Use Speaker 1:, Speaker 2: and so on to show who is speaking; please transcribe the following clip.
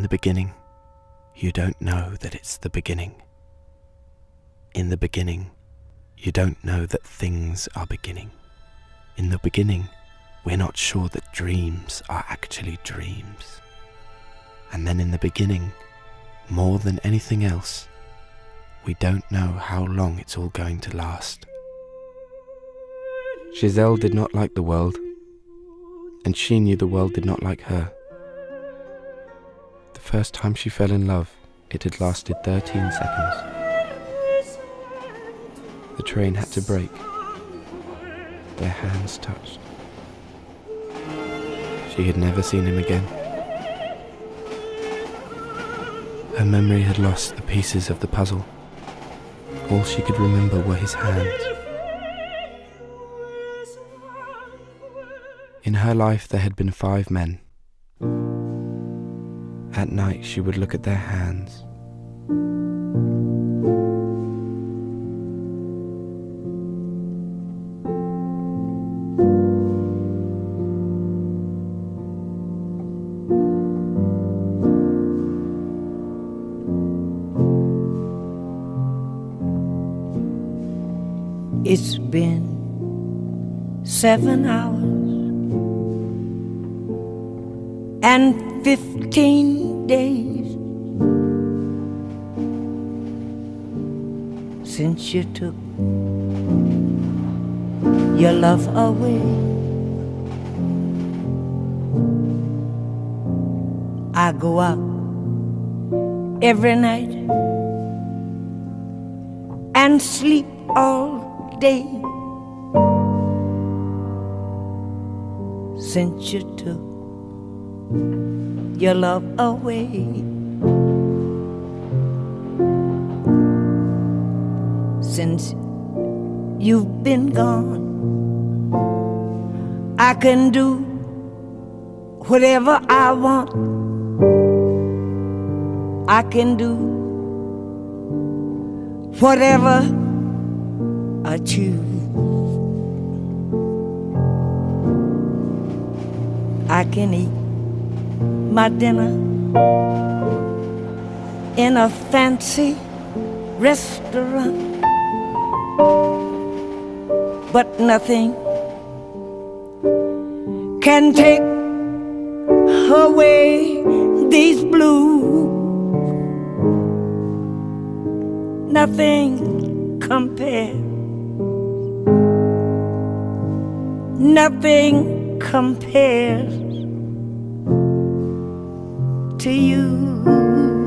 Speaker 1: In the beginning, you don't know that it's the beginning. In the beginning, you don't know that things are beginning. In the beginning, we're not sure that dreams are actually dreams. And then in the beginning, more than anything else, we don't know how long it's all going to last. Giselle did not like the world, and she knew the world did not like her. The first time she fell in love, it had lasted 13 seconds. The train had to brake. Their hands touched. She had never seen him again. Her memory had lost the pieces of the puzzle. All she could remember were his hands. In her life there had been 5 men. At night she would look at their hands.
Speaker 2: It's been 7 hours and 15 days since you took your love away. I go out every night and sleep all day since you took your love away. Since you've been gone, I can do whatever I want. I can do whatever I choose. I can eat my dinner in a fancy restaurant, but nothing can take away these blues. Nothing compares. Nothing compares to you.